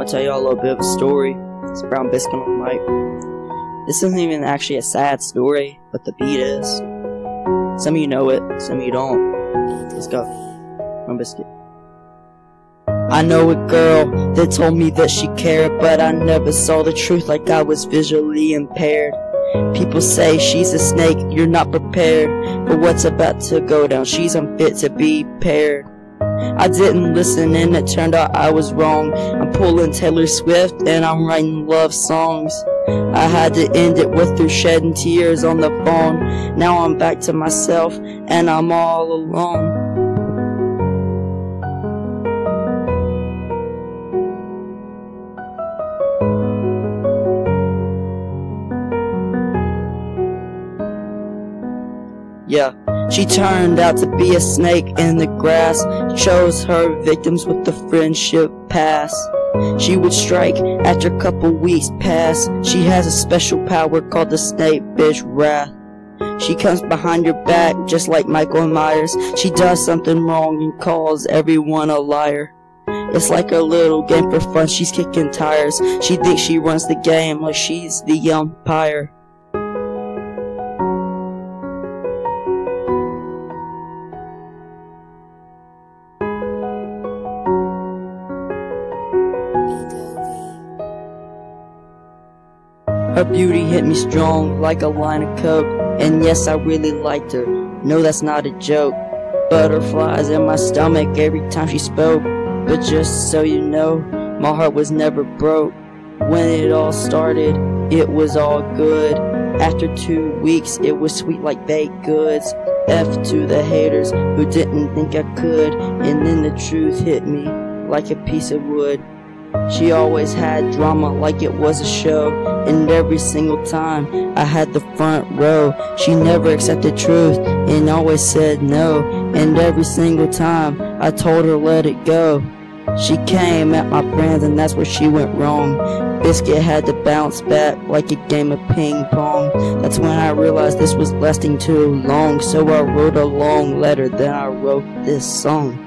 gonna tell y'all a little bit of a story. It's Brown Biscuit on the mic. This isn't even actually a sad story, but the beat is. Some of you know it, some of you don't. Let's go. Brown Biscuit. I know a girl that told me that she cared, but I never saw the truth like I was visually impaired. People say she's a snake, you're not prepared for what's about to go down. She's unfit to be paired. I didn't listen and it turned out I was wrong. I'm pulling Taylor Swift and I'm writing love songs. I had to end it with her shedding tears on the phone. Now I'm back to myself and I'm all alone. Yeah, she turned out to be a snake in the grass, chose her victims with the friendship pass. She would strike after a couple weeks pass. She has a special power called the snake bitch wrath. She comes behind your back just like Michael Myers. She does something wrong and calls everyone a liar. It's like a little game for fun, she's kicking tires. She thinks she runs the game like she's the umpire. Her beauty hit me strong like a line of coke, and yes, I really liked her. No, that's not a joke. Butterflies in my stomach every time she spoke. But just so you know, my heart was never broke. When it all started, it was all good. After 2 weeks, it was sweet like baked goods. F to the haters who didn't think I could, and then the truth hit me like a piece of wood. She always had drama like it was a show, and every single time I had the front row. She never accepted truth and always said no, and every single time I told her let it go. She came at my friends and that's where she went wrong. Biscuit had to bounce back like a game of ping pong. That's when I realized this was lasting too long, so I wrote a long letter, then I wrote this song.